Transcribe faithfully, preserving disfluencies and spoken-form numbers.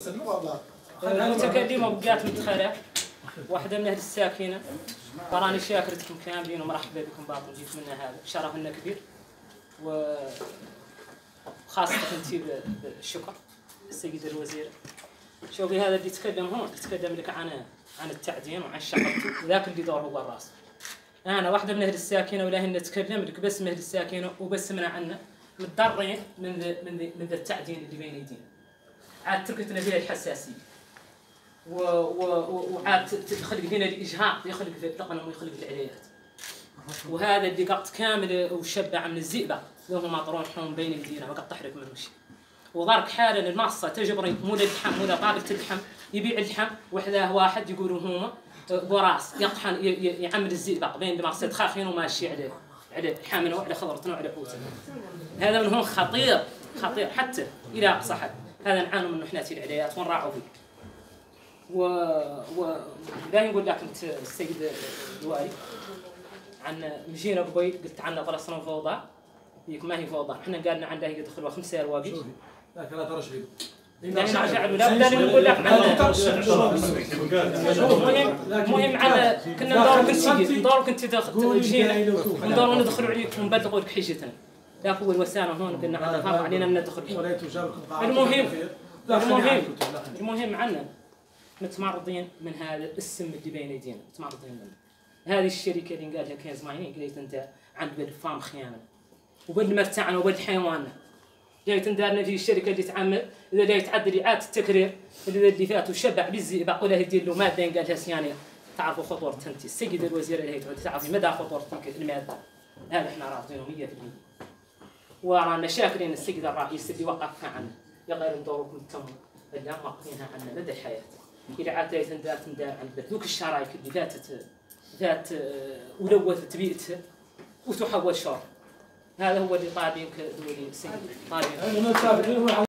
المتكلمة بقات متخلة واحدة من أهل الساكنة تراني شاكرتكم كاملين ومرحبا بكم باطن جيت منا هذا شرف لنا كبير وخاصة انت بالشكر السيد الوزير. شوفي هذا اللي يتكلم هون يتكلم لك عن عن التعدين وعن شغلته وذاك اللي دور هو الراس. أنا واحدة من أهل الساكنة ولا هن نتكلم لك بس من أهل الساكنة وبس من عنا متضررين من ذا من ذا من ذا التعدين اللي بين يدينا. عاد تركتنا فيها الحساسية. و و وعاد تخلق فينا الإجهاض يخلق في التقنم ويخلق في العليات. وهذا اللي قط كامل وشبع من الزئبق اللي هم مطرون حوم بين يدينا وقد تحرك من وشي. وضرك حالا المعصة تجبري مولى اللحم مولى طابلة اللحم يبيع اللحم وحده واحد يقولوا هما براس يطحن يعمل الزئبق بين المعصة تخاخين وماشي عليه على حامل وعلى خضرتنا وعلى قوتنا. هذا من هون خطير خطير حتى إلى أقصى حد. هذا نعانوا منه احنا في العليات ونراعوا فيه. و و لا نقول لك انت السيد الوالي عن مجينا قبي قلت عنا بلاصنا فوضى هيك ما هي فوضى احنا قالنا عندها هي دخلوا خمسه رواقي لكن لا ترشحوا لا نرجع له لا لا نقول لك عنا المهم على كنا ندور كنتي ندور كنتي تجينا ندور ندخلوا عليكم ونبلغوا لك حجتنا لا هو الوسانه هون قلنا عندنا فاهم علينا ندخل المهم المهم المهم عنا متمرضين من هذا السم اللي بين يدينا متمرضين منه. هذه الشركه اللي قالها كنز ماينين قلت انت عند بالفام خيانه وبالمرتعنا وبالحيواننا جايت ندارنا في الشركه اللي تعمل اذا جاي تعدل اعاده التكرير اللي اللي فات وشبع بالزئبق ولا يدير له ماده قالها صيانيه. تعرفوا خطوره انت السيد الوزير اللي تعود تعرفي مدى خطوره تلك الماده. هذا احنا رافضينه مية بالمية ورانا شاكرين السيد الرئيس اللي وقفها عنا يغير ندوركم التمر اللي واقفينها عنا مدى الحياه. إذا عاد تندار تندار عند ذوك الشرايك اللي ذاتت ذات ولوثت بيئتها وتحول شر. هذا هو اللي طالبين كدولي سيد طالبين.